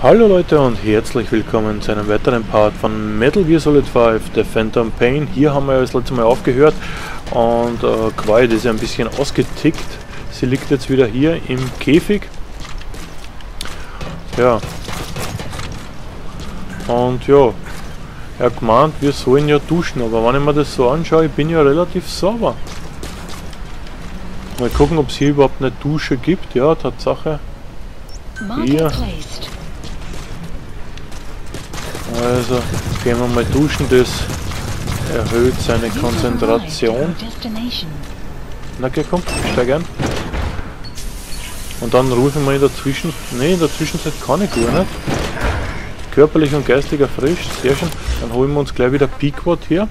Hallo Leute und herzlich willkommen zu einem weiteren Part von Metal Gear Solid 5, The Phantom Pain. Hier haben wir ja das letzte Mal aufgehört und Quiet ist ja ein bisschen ausgetickt. Sie liegt jetzt wieder hier im Käfig. Ja. Und ja, er hat gemeint, wir sollen ja duschen, aber wenn ich mir das so anschaue, ich bin ja relativ sauber. Mal gucken, ob es hier überhaupt eine Dusche gibt. Ja, Tatsache. Hier. Also gehen wir mal duschen, das erhöht seine Konzentration. Na geh, komm, steig ein. Und dann rufen wir in der Zwischenzeit kann ich gar nicht. Körperlich und geistig erfrischt, sehr schön. Dann holen wir uns gleich wieder Pequod hier.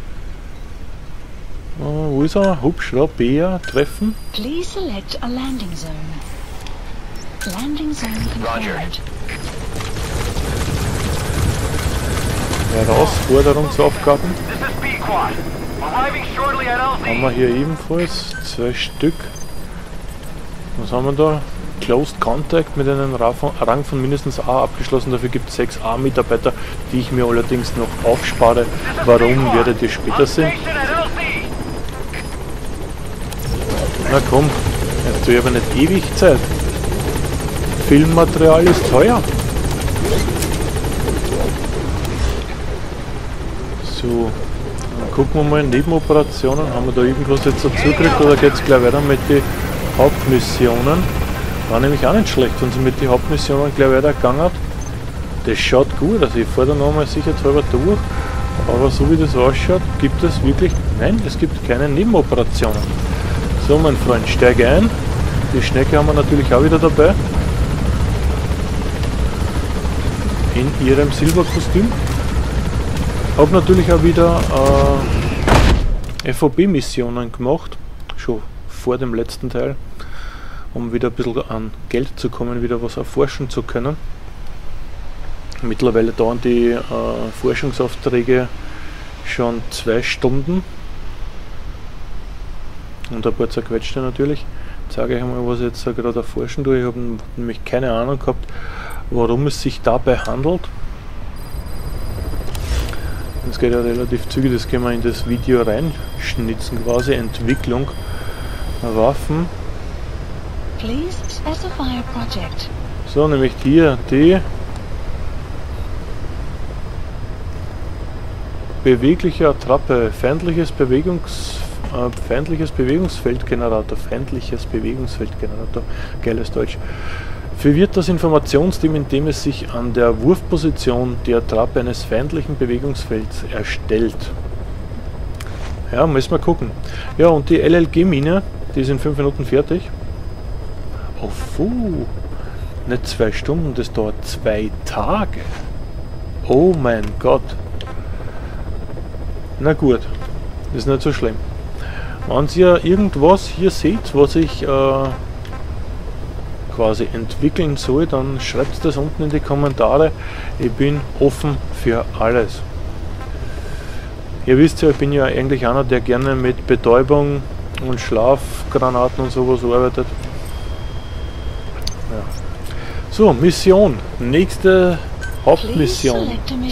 Wo ist er? Hubschrauber, Bea, treffen. Please select a landing zone. Landing zone confirmed. Herausforderungsaufgaben haben wir hier ebenfalls 2 Stück. Was haben wir da? Closed Contact mit einem Rang von mindestens A abgeschlossen. Dafür gibt es 6 A-Mitarbeiter, die ich mir allerdings noch aufspare. Warum, werdet ihr später sehen. Na komm, jetzt habe ich aber nicht ewig Zeit. Filmmaterial ist teuer. So, dann gucken wir mal, Nebenoperationen, haben wir da irgendwas jetzt dazu gekriegt oder geht es gleich weiter mit den Hauptmissionen? War nämlich auch nicht schlecht, wenn sie mit den Hauptmissionen gleich weitergegangen hat. Das schaut gut, also ich fahre da nochmal sicherheitshalber durch, aber so wie das ausschaut, gibt es wirklich, nein, es gibt keine Nebenoperationen. So mein Freund, steige ein, die Schnecke haben wir natürlich auch wieder dabei, in ihrem Silberkostüm. Habe natürlich auch wieder FOB-Missionen gemacht, schon vor dem letzten Teil, um wieder ein bisschen an Geld zu kommen, wieder was erforschen zu können. Mittlerweile dauern die Forschungsaufträge schon 2 Stunden und ein paar zerquetschte natürlich. Ich zeige euch einmal, was ich jetzt gerade erforschen tue. Ich habe nämlich keine Ahnung gehabt, worum es sich dabei handelt. Das geht ja relativ zügig, das können wir in das Video reinschnitzen quasi. Entwicklung Waffen. So, nämlich hier die bewegliche Attrappe, feindliches Bewegungsfeldgenerator, geiles Deutsch. Verwirrt das Informationsteam, indem es sich an der Wurfposition der Attrappe eines feindlichen Bewegungsfelds erstellt. Ja, müssen wir gucken. Ja, und die LLG-Mine, die ist in 5 Minuten fertig. Oh, nicht 2 Stunden, das dauert 2 Tage. Oh mein Gott. Na gut, ist nicht so schlimm. Wenn ihr irgendwas hier seht, was ich quasi entwickeln soll, dann schreibt das unten in die Kommentare. Ich bin offen für alles. Ihr wisst ja, ich bin ja eigentlich einer, der gerne mit Betäubung und Schlafgranaten und sowas arbeitet. Ja. So, Mission. Nächste Hauptmission.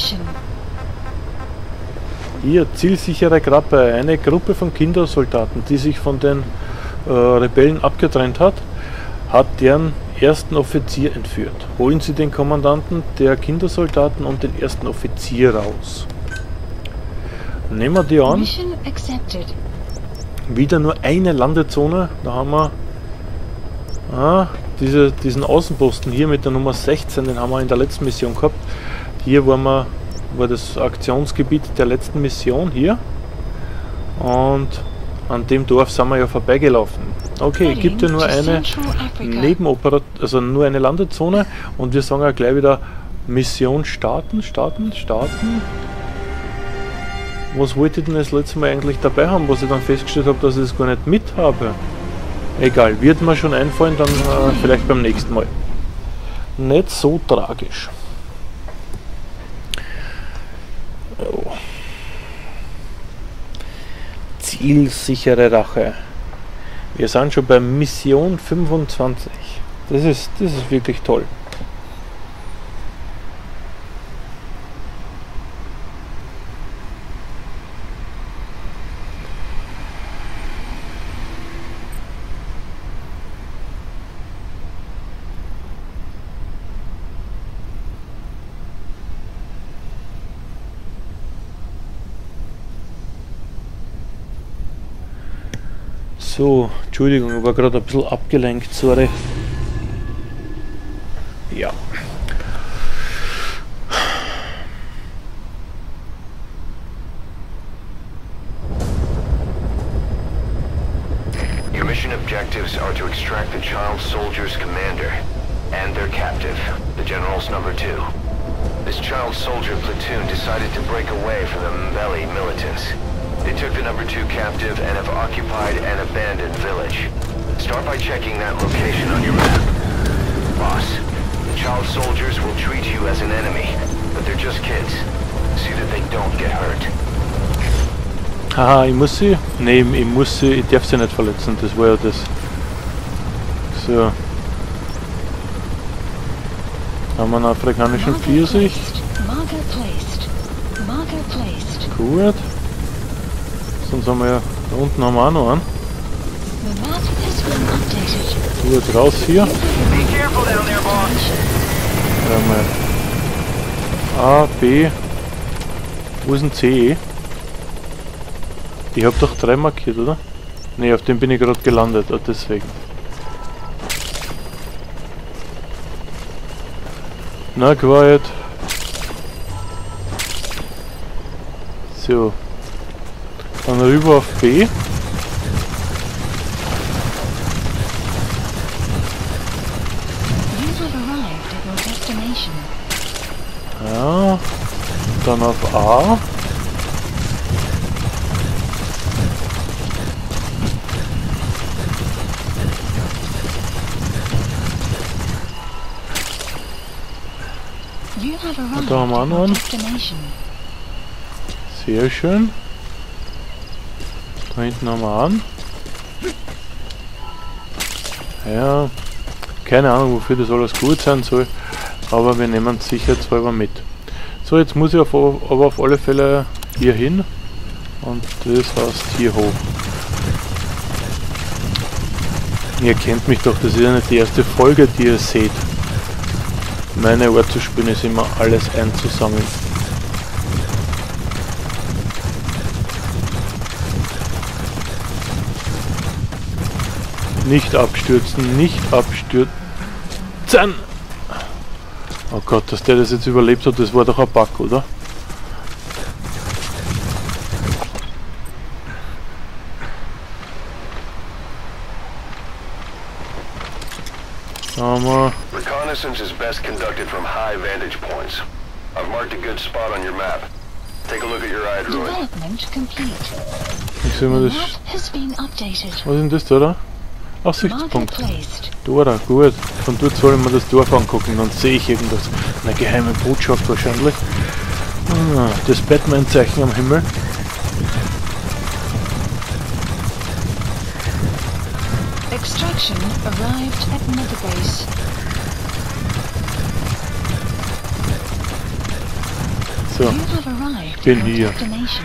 Hier, zielsichere Grappe. Eine Gruppe von Kindersoldaten, die sich von den Rebellen abgetrennt hat, deren ersten Offizier entführt. Holen Sie den Kommandanten der Kindersoldaten und den ersten Offizier raus. Nehmen wir die an. Wieder nur eine Landezone. Da haben wir diesen Außenposten hier mit der Nummer 16, den haben wir in der letzten Mission gehabt. Hier war das Aktionsgebiet der letzten Mission hier. Und an dem Dorf sind wir ja vorbeigelaufen. Okay, gibt ja nur eine nur eine Landezone und wir sagen ja gleich wieder Mission starten. Was wollte ich denn das letzte Mal eigentlich dabei haben, was ich dann festgestellt habe, dass ich es gar nicht mit habe? Egal, wird mir schon einfallen, dann vielleicht beim nächsten Mal. Nicht so tragisch. Oh. Zielsichere Rache. Wir sind schon bei Mission 25. Das ist wirklich toll. So, Entschuldigung, ich war gerade ein bisschen abgelenkt, sorry. Ja. Your mission objectives are to extract the child soldier's commander and their captive, the General's number 2. This child soldier platoon decided to break away from the Mbeli militants. They took the number 2 captive and have occupied an abandoned village. Start by checking that location on your map. Boss, the child soldiers will treat you as an enemy, but they're just kids. See that they don't get hurt. Haha, ich muss sie? Nee, ich darf sie nicht verletzen, das war ja das. So. Haben wir einen afrikanischen Pfirsich. Gut. Sonst haben wir ja, da unten haben wir auch noch einen. Gut, raus hier. A, B. Wo ist ein C? Ich hab doch 3 markiert, oder? Ne, auf dem bin ich gerade gelandet, deswegen. Na, quiet. So. Dann rüber auf B. Ja. Dann auf A. Und da haben wir auch noch einen. Sehr schön. Da hinten haben wir einen. Ja, keine Ahnung, wofür das alles gut sein soll, aber wir nehmen es sicherheitshalber mit. So, jetzt muss ich aber auf alle Fälle hier hin und das heißt hier hoch. Ihr kennt mich doch, das ist ja nicht die erste Folge, die ihr seht. Meine Art zu spielen ist immer alles einzusammeln. Nicht abstürzen, nicht abstürzen. Oh Gott, dass der das jetzt überlebt hat, das war doch ein Bug, oder? Reconnaissance is best conducted from high vantage points. I've marked a good spot on your map. Take a look at your iDroid. Development complete. Ich sehe mal das. Map has been updated. Was ist denn das da? Oder? Aussichtspunkt. Marker placed. Dora, gut. Von dort soll ich mir das Dorf angucken, dann sehe ich irgendwas. Eine geheime Botschaft wahrscheinlich. Ah, das Batman-Zeichen am Himmel. Extraction arrived at Metabase. So, You have arrived ich bin at your hier. destination.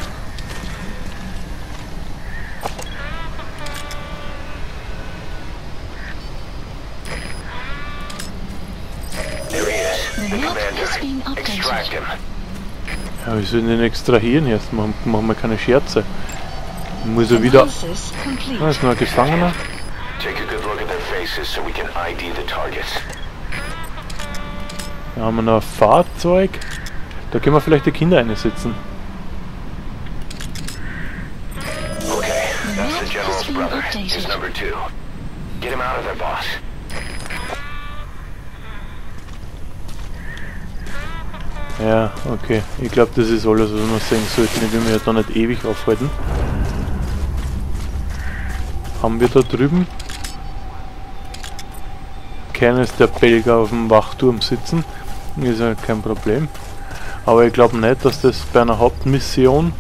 There he is, the The map has been commander. Extract updated. him. Ja, wir sollen den extrahieren jetzt. Machen wir keine Scherze. Muss er wieder. Analysis complete. Da ist noch ein Gefangener. Take a good look at their faces so we can ID the targets. Da haben wir noch ein Fahrzeug. Da können wir vielleicht die Kinder einsetzen. Okay, that's the General's brother. He's number 2. Get him out of there, boss. Ja, okay. Ich glaube, das ist alles, was wir sehen sollten. Ich will mich ja da nicht ewig aufhalten. Haben wir da drüben keines der Belgier auf dem Wachturm sitzen? Ist ja kein Problem. Aber ich glaube nicht, dass das bei einer Hauptmission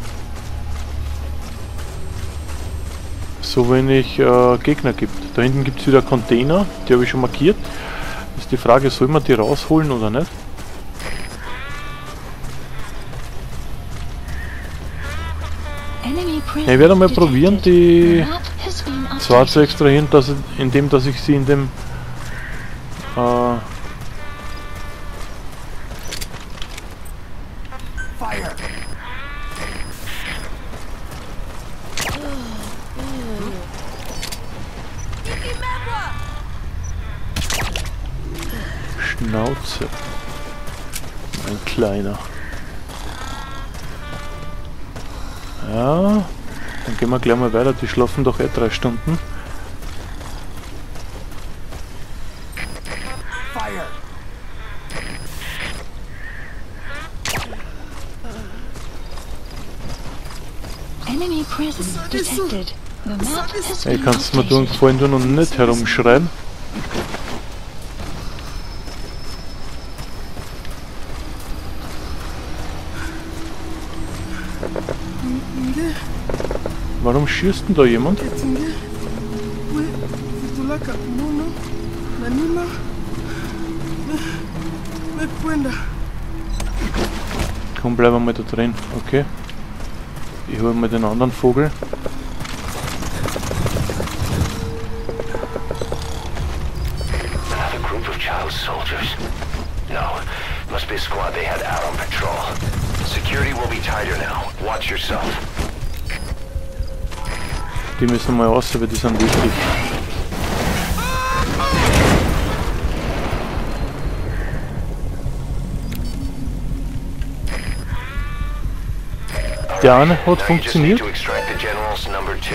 so wenig Gegner gibt. Da hinten gibt es wieder Container, die habe ich schon markiert. Ist die Frage, soll man die rausholen oder nicht? Ich werde mal probieren, die zwar zu extrahieren, indem ich sie in dem Schnauze. Ein kleiner. Ja, dann gehen wir gleich mal weiter. Die schlafen doch 3 Stunden. Enemy presence detected. The map has Ey, been kannst du mir updated. gefallen tun und nicht herumschreien? Warum schießt denn da jemand? Komm, bleiben wir mal da drin. Okay. Ich hole mal den anderen Vogel. Another group of child soldiers. No, must be a squad they had out on patrol. Security will be tighter now. Watch yourself. Die müssen mal raus, aber die sind wichtig. Der eine hat Now you just need funktioniert. to extract the general's number 2.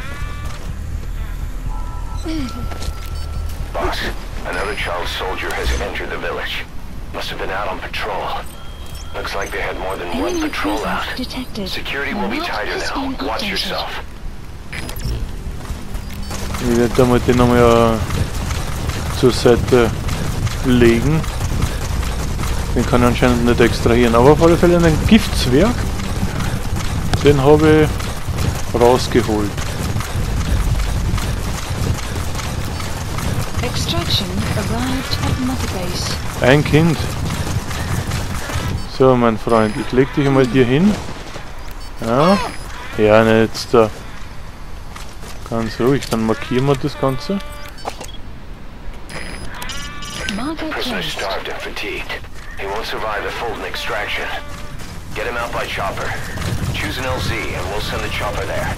Boss, another child soldier has entered the village. Must have been out on patrol. Looks like they had more than one Enemy patrol out. presence detected. Security The will be map tighter has now. been Watch updated. yourself. Ich werde einmal den einmal zur Seite legen. Den kann ich anscheinend nicht extrahieren. Aber auf alle Fälle einen Giftzwerg. Den habe ich rausgeholt. Extraction arrived at Mother Base. Ein Kind. So, mein Freund, ich leg dich einmal hier hin. Ja, ja, nicht jetzt da. Ganz ruhig, dann markieren wir das Ganze. Marker Prisoner placed. starved and fatigued. He won't survive the Fulton extraction. Get him out by chopper. Choose an LZ and we'll send the chopper there.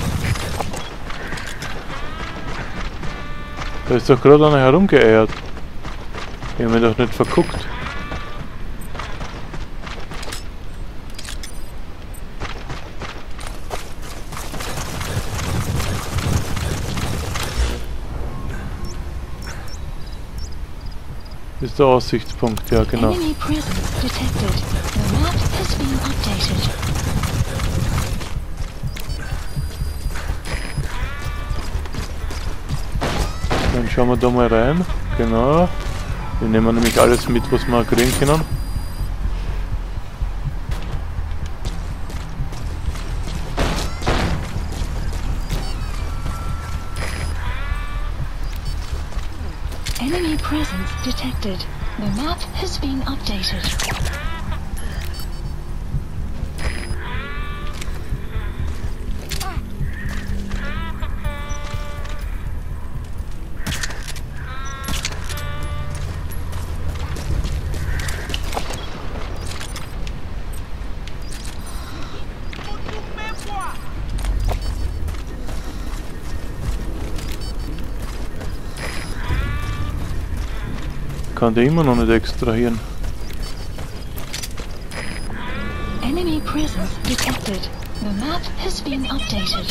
Da ist doch gerade einer herumgeeiert. Ich hab mich doch nicht verguckt. Das ist der Aussichtspunkt, ja genau. Enemy presence detected. The map has been updated. Dann schauen wir da mal rein. Genau. Wir nehmen nämlich alles mit, was wir kriegen können. Enemy presence detected. The map has been updated. Kann der immer noch nicht extrahieren. Enemy presence detected. The map has been updated.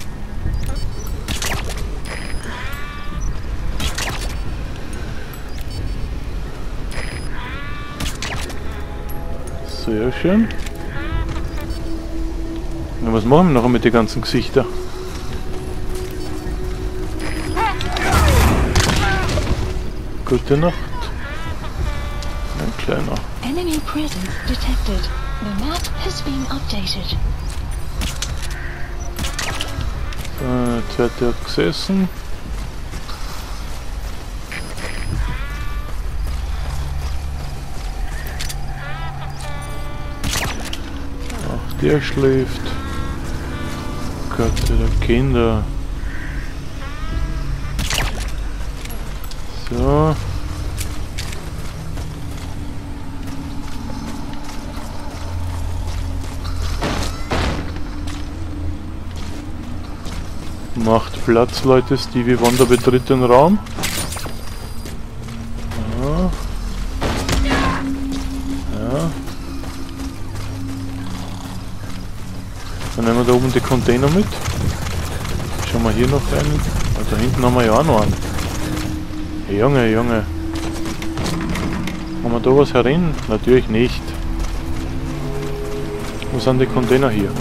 Sehr schön. Na, was machen wir noch mit den ganzen Gesichtern? Gute Nacht. Ein kleiner. Enemy presence detected. The map has been updated. Der zweite hat gesessen. Auch der schläft. Gott, der Kinder. So. Macht Platz, Leute. Stevie Wonder betritt den Raum. Ja. Dann nehmen wir da oben die Container mit. Schauen wir hier noch einen. Da hinten haben wir ja auch noch einen. Junge, Junge. Haben wir da was herin? Natürlich nicht. Wo sind die Container hier?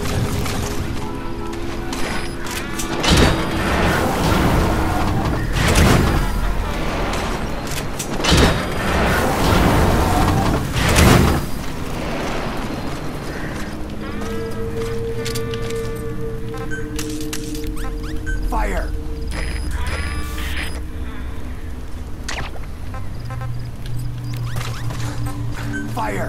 Fire! Fire!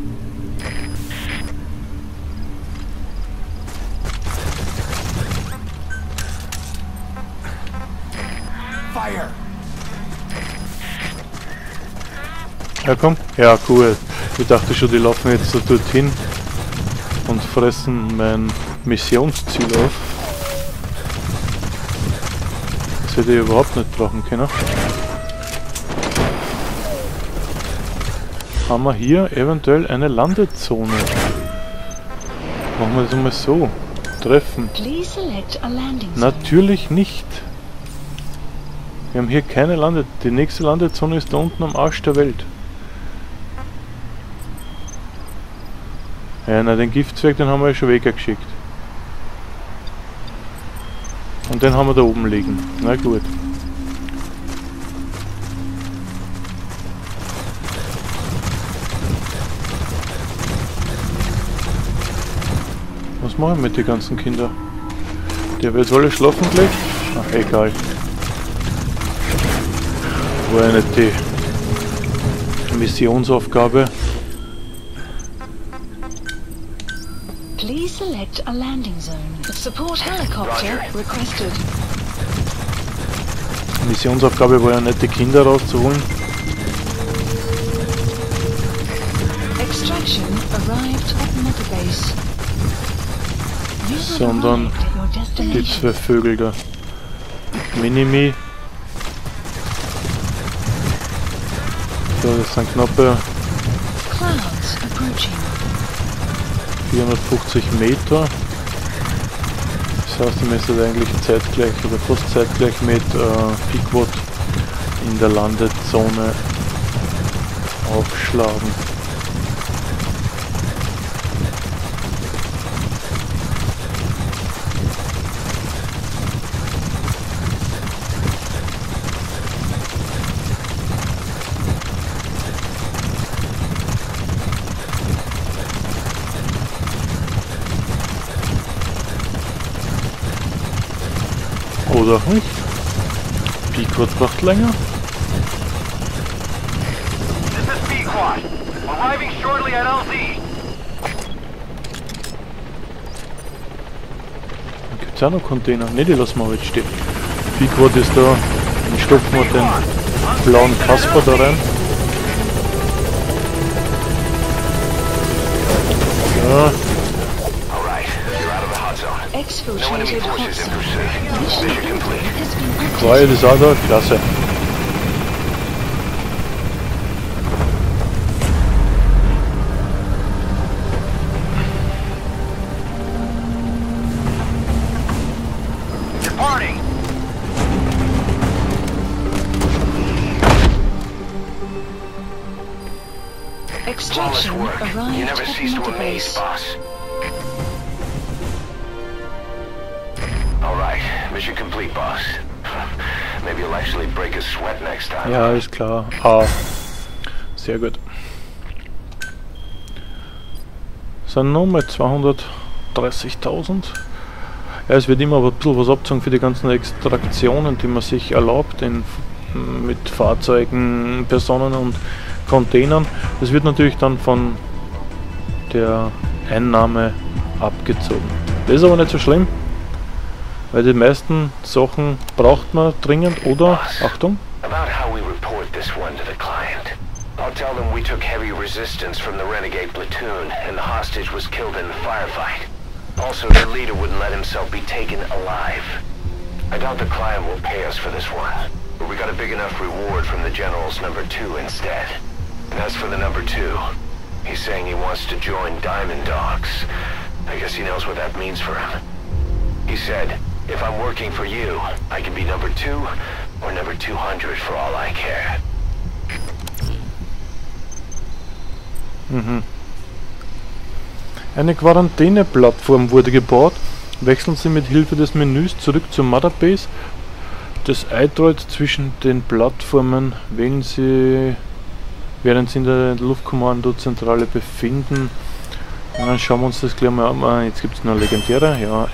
Fire! Ja komm. Ja cool. Ich dachte schon, die laufen jetzt so dorthin und fressen mein Missionsziel auf. Das hätte ich überhaupt nicht brauchen können. Haben wir hier eventuell eine Landezone? Machen wir das mal so. Treffen. Please select a landing zone. Natürlich nicht. Wir haben hier keine Die nächste Landezone ist da unten am Arsch der Welt. Ja, na den Giftzwerg, den haben wir ja schon weggeschickt. Und den haben wir da oben liegen. Na gut. Was machen wir mit den ganzen Kindern? Die haben jetzt alle schlafen gleich? Ach, egal. War ja nicht die Missionsaufgabe. Please select a landing zone. Support helicopter requested. Die Missionsaufgabe war ja nicht, die Kinder rauszuholen. Extraction arrived at Motherbase. You have Sondern arrived at your die destination. zwei Vögel da. Minimi. So, das sind knappe Clouds approaching. 450 Meter. Das heißt, die müsste eigentlich zeitgleich oder fast zeitgleich mit Pequod in der Landezone aufschlagen. Oder auch nicht. Pequod braucht länger. This is Pequod. Arriving shortly at LZ. Da gibt es auch noch Container. Ne, die lassen wir heute stehen. Pequod ist da. Dann stopfen wir den blauen Kasper da rein. Ja. Exfiltrated hot zone. Mission complete. Has been updated. Quiet ist auch da. Klasse. Departing. Extraction Flawless work. You arrived never at cease to amaze, Motherbase. boss. Alright, mission complete, boss. Maybe you'll actually break a sweat next time. Ja, ist klar. Ah, sehr gut. Sind nochmal 230.000. Ja, es wird immer ein bisschen was abzogen für die ganzen Extraktionen, die man sich erlaubt mit Fahrzeugen, Personen und Containern. Das wird natürlich dann von der Einnahme abgezogen. Das ist aber nicht so schlimm, weil die meisten Sachen braucht man dringend oder, Achtung, About how we report this one to the client. I'll tell them we took heavy resistance from the renegade platoon and the hostage was killed in the firefight. Also, their leader wouldn't let himself be taken alive. I doubt the client will pay us for this one, but we got a big enough reward from the General's number 2 instead. And as for the number 2, he's saying he wants to join Diamond Dogs. I guess he knows what that means for him. He said, if I'm working for you, I can be number 2 or number 200 for all I care. Eine Quarantäneplattform wurde gebaut. Wechseln Sie mit Hilfe des Menüs zurück zur Motherbase. Das iDroid zwischen den Plattformen wählen Sie, während Sie in der Luftkommandozentrale befinden. Und dann schauen wir uns das gleich mal an. Jetzt gibt es noch legendäre. Ja,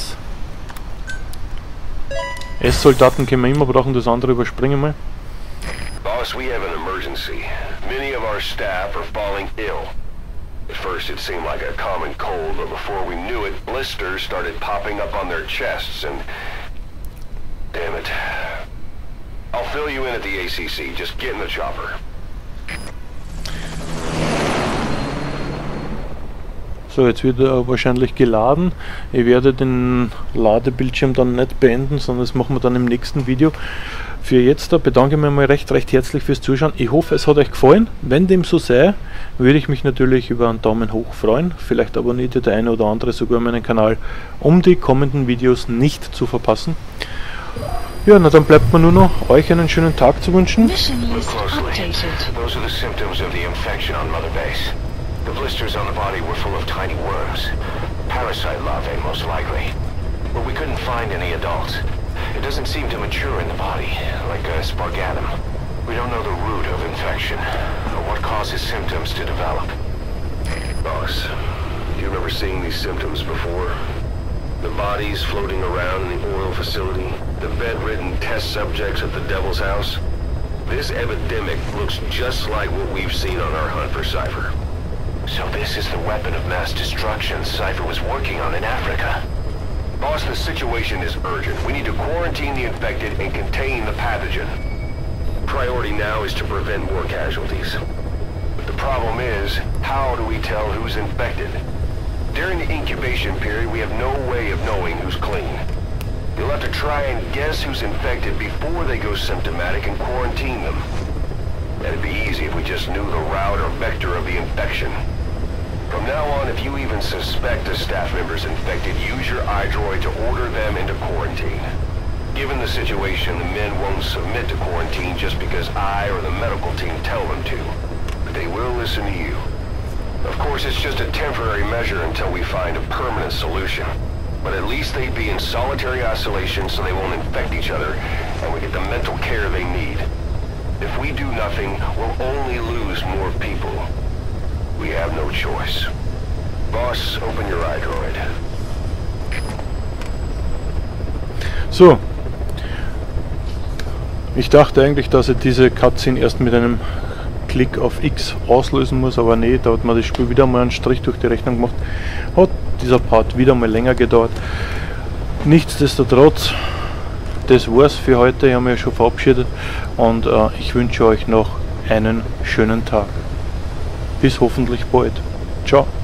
S-Soldaten können wir immer brauchen, das andere überspringen wir. Boss, we have an emergency. Many of our staff are falling ill. At first it seemed like a common cold, but before we knew it, blisters started popping up on their chests and... Damn it. I'll fill you in at the ACC. Just get in the chopper. So, jetzt wird er wahrscheinlich geladen. Ich werde den Ladebildschirm dann nicht beenden, sondern das machen wir dann im nächsten Video. Für jetzt bedanke ich mich mal recht herzlich fürs Zuschauen. Ich hoffe, es hat euch gefallen. Wenn dem so sei, würde ich mich natürlich über einen Daumen hoch freuen. Vielleicht abonniert ihr der eine oder andere sogar meinen Kanal, um die kommenden Videos nicht zu verpassen. Ja, na dann bleibt mir nur noch, euch einen schönen Tag zu wünschen. Mission Look list closely. updated. Those are the symptoms of the infection on Mother Base. The blisters on the body were full of tiny worms. Parasite larvae, most likely. But we couldn't find any adults. It doesn't seem to mature in the body, like a spargatum. We don't know the root of infection, or what causes symptoms to develop. Boss, do you remember seeing these symptoms before? The bodies floating around in the oil facility, the bedridden test subjects at the Devil's House. This epidemic looks just like what we've seen on our hunt for Cypher. So this is the weapon of mass destruction Cypher was working on in Africa. Boss, the situation is urgent. We need to quarantine the infected and contain the pathogen. Priority now is to prevent more casualties. But the problem is, how do we tell who's infected? During the incubation period, we have no way of knowing who's clean. You'll have to try and guess who's infected before they go symptomatic and quarantine them. That'd be easy if we just knew the route or vector of the infection. From now on, if you even suspect a staff member's infected, use your iDroid to order them into quarantine. Given the situation, the men won't submit to quarantine just because I or the medical team tell them to. But they will listen to you. Of course, it's just a temporary measure until we find a permanent solution. But at least they'd be in solitary isolation so they won't infect each other, and we get the mental care they need. If we do nothing, we'll only lose more people. We have no choice. Boss, open your iDroid. So. Ich dachte eigentlich, dass ich diese Cutscene erst mit einem Klick auf X auslösen muss, aber nee, da hat mir das Spiel wieder mal einen Strich durch die Rechnung gemacht. Hat dieser Part wieder mal länger gedauert. Nichtsdestotrotz, das war's für heute. Ich habe mich ja schon verabschiedet und ich wünsche euch noch einen schönen Tag. Bis hoffentlich bald. Ciao.